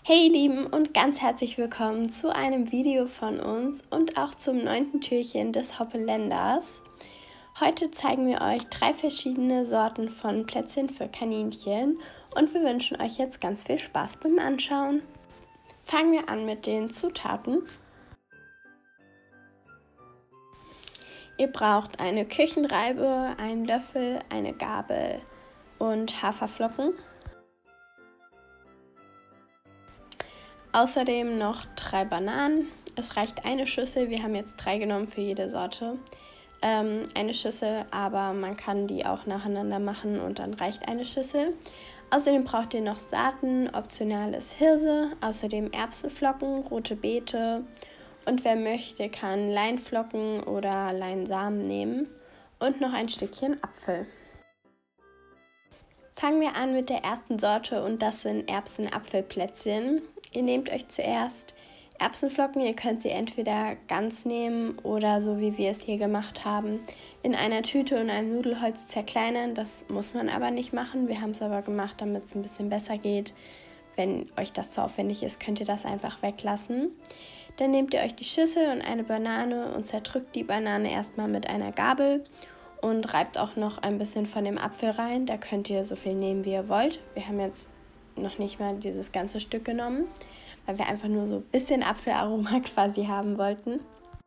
Hey ihr Lieben und ganz herzlich willkommen zu einem Video von uns und auch zum 9. Türchen des Hoppeländers. Heute zeigen wir euch 3 verschiedene Sorten von Plätzchen für Kaninchen und wir wünschen euch jetzt ganz viel Spaß beim Anschauen. Fangen wir an mit den Zutaten. Ihr braucht eine Küchenreibe, einen Löffel, eine Gabel und Haferflocken. Außerdem noch 3 Bananen. Es reicht eine Schüssel, wir haben jetzt 3 genommen für jede Sorte. Eine Schüssel, aber man kann die auch nacheinander machen und dann reicht eine Schüssel. Außerdem braucht ihr noch Saaten, optional ist Hirse, außerdem Erbsenflocken, rote Beete und wer möchte, kann Leinflocken oder Leinsamen nehmen und noch ein Stückchen Apfel. Fangen wir an mit der ersten Sorte und das sind Erbsen-Apfelplätzchen. Ihr nehmt euch zuerst Erbsenflocken, ihr könnt sie entweder ganz nehmen oder so wie wir es hier gemacht haben, in einer Tüte und einem Nudelholz zerkleinern. Das muss man aber nicht machen, wir haben es aber gemacht, damit es ein bisschen besser geht. Wenn euch das zu aufwendig ist, könnt ihr das einfach weglassen. Dann nehmt ihr euch die Schüssel und eine Banane und zerdrückt die Banane erstmal mit einer Gabel und reibt auch noch ein bisschen von dem Apfel rein. Da könnt ihr so viel nehmen, wie ihr wollt. Wir haben jetzt noch nicht mal dieses ganze Stück genommen, weil wir einfach nur so ein bisschen Apfelaroma quasi haben wollten.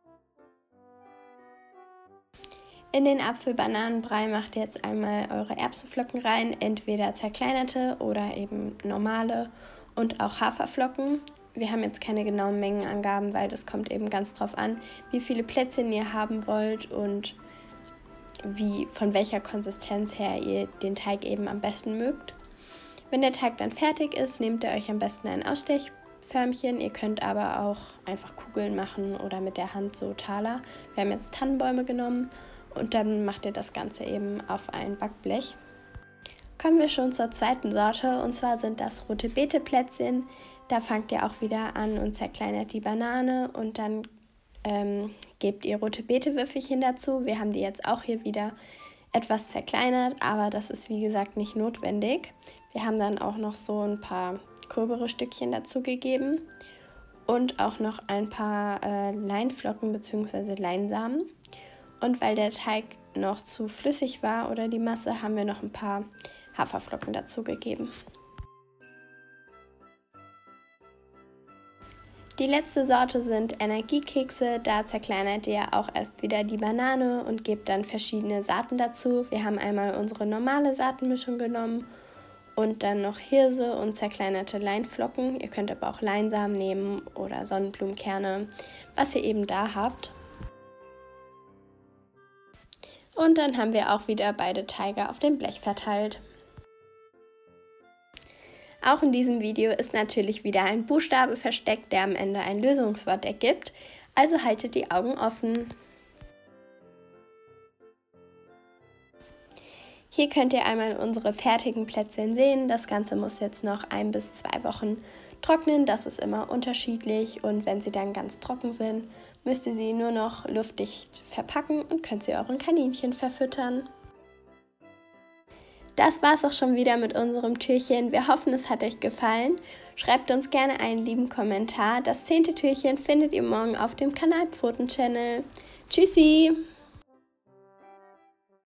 In den Apfel-Bananen-Brei macht ihr jetzt einmal eure Erbsenflocken rein, entweder zerkleinerte oder eben normale und auch Haferflocken. Wir haben jetzt keine genauen Mengenangaben, weil das kommt eben ganz drauf an, wie viele Plätzchen ihr haben wollt und von welcher Konsistenz her ihr den Teig eben am besten mögt. Wenn der Teig dann fertig ist, nehmt ihr euch am besten ein Ausstechförmchen. Ihr könnt aber auch einfach Kugeln machen oder mit der Hand so Taler. Wir haben jetzt Tannenbäume genommen und dann macht ihr das Ganze eben auf ein Backblech. Kommen wir schon zur zweiten Sorte und zwar sind das rote Beete-Plätzchen. Da fangt ihr auch wieder an und zerkleinert die Banane und dann gebt ihr rote Beete-Würfelchen dazu. Wir haben die jetzt auch hier wieder etwas zerkleinert, aber das ist wie gesagt nicht notwendig. Wir haben dann auch noch so ein paar gröbere Stückchen dazu gegeben und auch noch ein paar Leinflocken bzw. Leinsamen. Und weil der Teig noch zu flüssig war oder die Masse, haben wir noch ein paar Haferflocken dazu gegeben. Die letzte Sorte sind Energiekekse, da zerkleinert ihr auch erst wieder die Banane und gebt dann verschiedene Saaten dazu. Wir haben einmal unsere normale Saatenmischung genommen und dann noch Hirse und zerkleinerte Leinflocken. Ihr könnt aber auch Leinsamen nehmen oder Sonnenblumenkerne, was ihr eben da habt. Und dann haben wir auch wieder beide Teige auf dem Blech verteilt. Auch in diesem Video ist natürlich wieder ein Buchstabe versteckt, der am Ende ein Lösungswort ergibt, also haltet die Augen offen. Hier könnt ihr einmal unsere fertigen Plätzchen sehen. Das Ganze muss jetzt noch 1 bis 2 Wochen trocknen, das ist immer unterschiedlich und wenn sie dann ganz trocken sind, müsst ihr sie nur noch luftdicht verpacken und könnt sie euren Kaninchen verfüttern. Das war's auch schon wieder mit unserem Türchen. Wir hoffen, es hat euch gefallen. Schreibt uns gerne einen lieben Kommentar. Das 10. Türchen findet ihr morgen auf dem Kanal Pfoten Channel. Tschüssi!